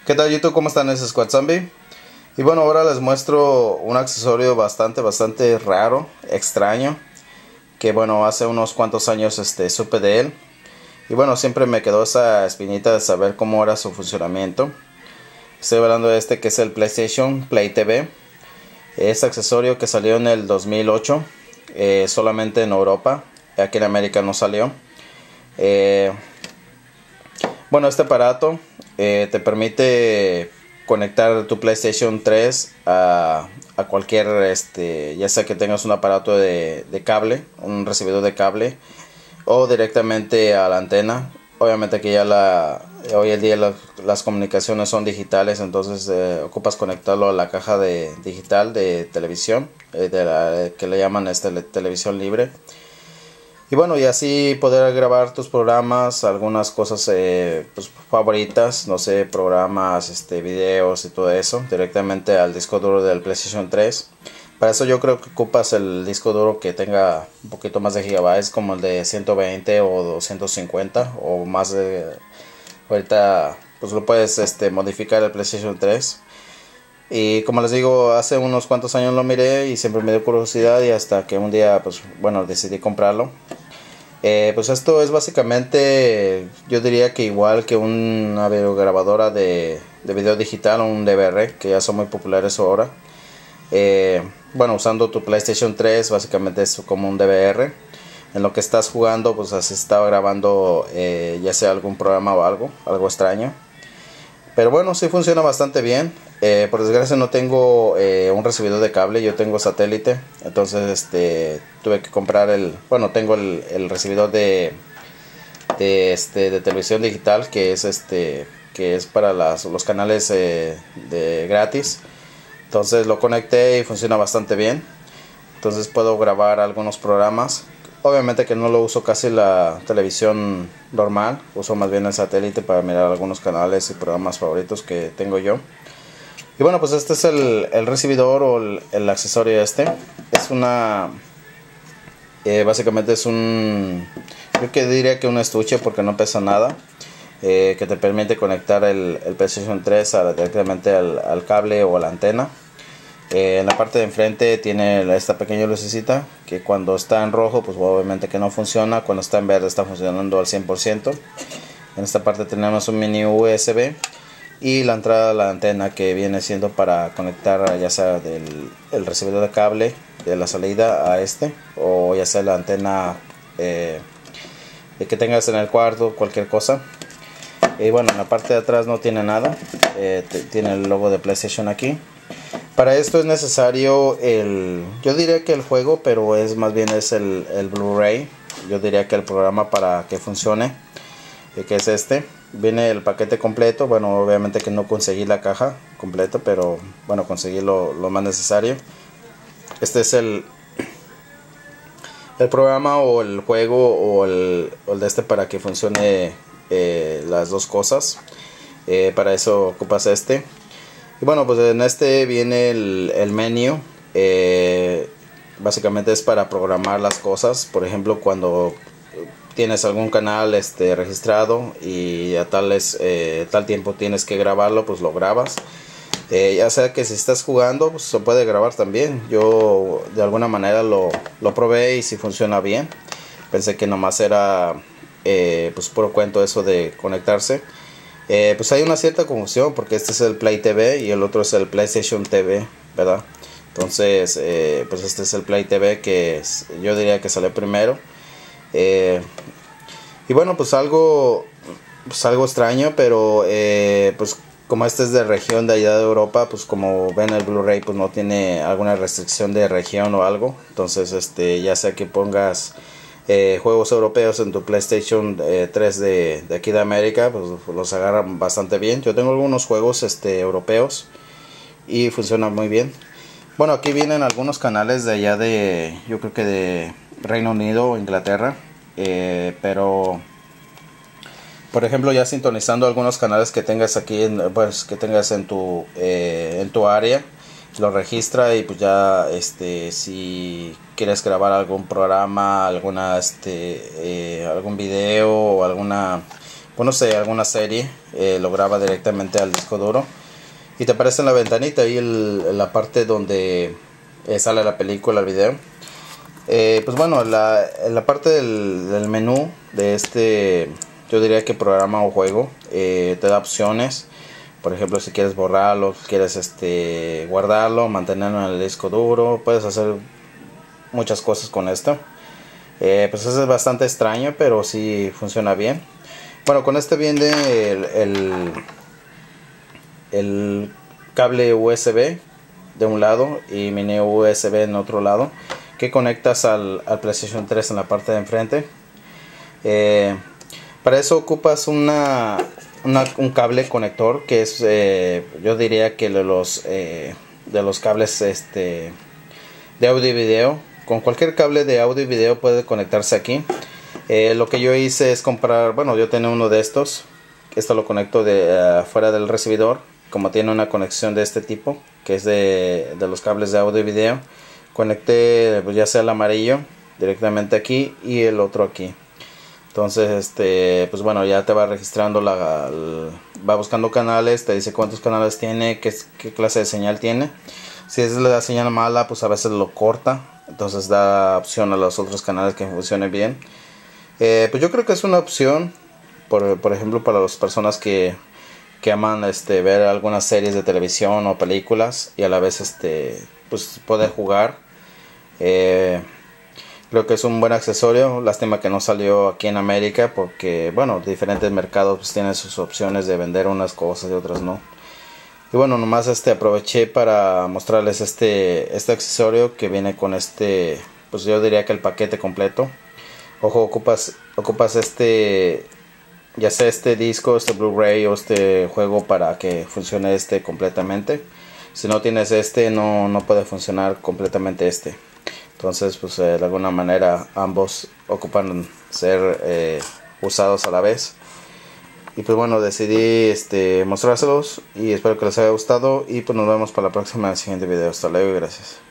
¿Qué tal YouTube? ¿Cómo están? Es Squad Zombie. Y bueno, ahora les muestro un accesorio bastante raro, extraño, que bueno, hace unos cuantos años supe de él. Y bueno, siempre me quedó esa espinita de saber cómo era su funcionamiento. Estoy hablando de este que es el PlayStation Play TV. Este accesorio que salió en el 2008, solamente en Europa, aquí en América no salió. Bueno, este aparato te permite conectar tu PlayStation 3 a cualquier, ya sea que tengas un aparato de cable, un recibidor de cable, o directamente a la antena. Obviamente que hoy en día las comunicaciones son digitales, entonces ocupas conectarlo a la caja digital de televisión, que le llaman televisión libre. Y bueno, y así poder grabar tus programas, algunas cosas pues, favoritas, no sé, programas, videos y todo eso, directamente al disco duro del PlayStation 3. Para eso yo creo que ocupas el disco duro que tenga un poquito más de gigabytes, como el de 120 o 250 o más de... Ahorita pues lo puedes modificar el PlayStation 3. Y como les digo, hace unos cuantos años lo miré y siempre me dio curiosidad, y hasta que un día pues bueno, decidí comprarlo. Pues esto es básicamente, yo diría que igual que una videograbadora de video digital o un DVR, que ya son muy populares ahora. Bueno, usando tu PlayStation 3 básicamente es como un DVR. En lo que estás jugando pues así estaba grabando ya sea algún programa o algo extraño. Pero bueno, sí funciona bastante bien. Por desgracia no tengo un recibidor de cable, yo tengo satélite. Entonces tuve que comprar tengo el recibidor de televisión digital, que es para los canales de gratis. Entonces lo conecté y funciona bastante bien. Entonces puedo grabar algunos programas. Obviamente que no lo uso casi la televisión normal, uso más bien el satélite para mirar algunos canales y programas favoritos que tengo yo. Y bueno, pues este es el recibidor o el accesorio Es una... básicamente es yo que diría que un estuche, porque no pesa nada. Que te permite conectar el PlayStation 3 directamente al cable o a la antena. En la parte de enfrente tiene esta pequeña lucecita que cuando está en rojo pues obviamente que no funciona, cuando está en verde está funcionando al 100%. En esta parte tenemos un mini USB y la entrada a la antena, que viene siendo para conectar ya sea el recibidor de cable de la salida a o ya sea la antena que tengas en el cuarto, cualquier cosa. Y bueno, en la parte de atrás no tiene nada, tiene el logo de PlayStation aquí. Para esto es necesario yo diría que el juego, pero más bien el Blu-ray. Yo diría que el programa para que funcione, que es viene el paquete completo. Bueno, obviamente que no conseguí la caja completa, pero bueno, conseguí lo más necesario. Este es el programa o el juego o el para que funcione las dos cosas. Para eso ocupas y bueno, pues en viene el menú. Básicamente es para programar las cosas. Por ejemplo, cuando tienes algún canal registrado y a tal tiempo tienes que grabarlo, pues lo grabas. Ya sea que si estás jugando, pues se puede grabar también. Yo de alguna manera lo probé y si funciona bien. Pensé que nomás era pues puro cuento eso de conectarse. Pues hay una cierta confusión, porque este es el Play TV y el otro es el PlayStation TV, ¿verdad? Entonces pues este es el Play TV, que yo diría que salió primero. Y bueno, pues algo extraño, pero pues como este es de región de allá de Europa, pues como ven el Blu-ray pues no tiene alguna restricción de región o algo. Entonces ya sea que pongas juegos europeos en tu PlayStation 3 de aquí de América, pues los agarran bastante bien. Yo tengo algunos juegos europeos y funcionan muy bien. Bueno, aquí vienen algunos canales de allá yo creo que de Reino Unido o Inglaterra, pero por ejemplo, ya sintonizando algunos canales que tengas aquí que tengas en tu área, lo registra y pues ya si quieres grabar algún programa, algún video o bueno, sé, alguna serie, lo graba directamente al disco duro y te aparece en la ventanita ahí en la parte donde sale la película, el video. Pues bueno, en la parte del menú de este, yo diría que programa o juego, te da opciones. Por ejemplo, si quieres borrarlo, quieres guardarlo, mantenerlo en el disco duro, puedes hacer muchas cosas con esto. Pues eso es bastante extraño, pero sí funciona bien. Bueno, con este viene el cable USB de un lado y mini USB en otro lado, que conectas al PlayStation 3 en la parte de enfrente. Para eso ocupas un cable conector que es, yo diría que de los cables de audio y video. Con cualquier cable de audio y video puede conectarse aquí. Lo que yo hice es comprar, bueno, yo tenía uno de estos. Esto lo conecto fuera del recibidor, como tiene una conexión de este tipo, que es de los cables de audio y video. Conecté, pues, ya sea el amarillo directamente aquí y el otro aquí. Entonces, pues bueno, ya te va registrando, va buscando canales, te dice cuántos canales tiene, qué clase de señal tiene. Si es la señal mala, pues a veces lo corta, entonces da opción a los otros canales que funcionen bien. Pues yo creo que es una opción, por ejemplo, para las personas que aman ver algunas series de televisión o películas y a la vez pues poder jugar. Creo que es un buen accesorio. Lástima que no salió aquí en América porque, bueno, diferentes mercados pues tienen sus opciones de vender unas cosas y otras no. Y bueno, nomás aproveché para mostrarles este accesorio que viene con pues yo diría que el paquete completo. Ojo, ocupas ya sea disco, Blu-ray o juego para que funcione completamente. Si no tienes no puede funcionar completamente Entonces, pues de alguna manera ambos ocupan ser usados a la vez. Y pues bueno, decidí mostrárselos y espero que les haya gustado y pues nos vemos para la próxima, el siguiente video. Hasta luego y gracias.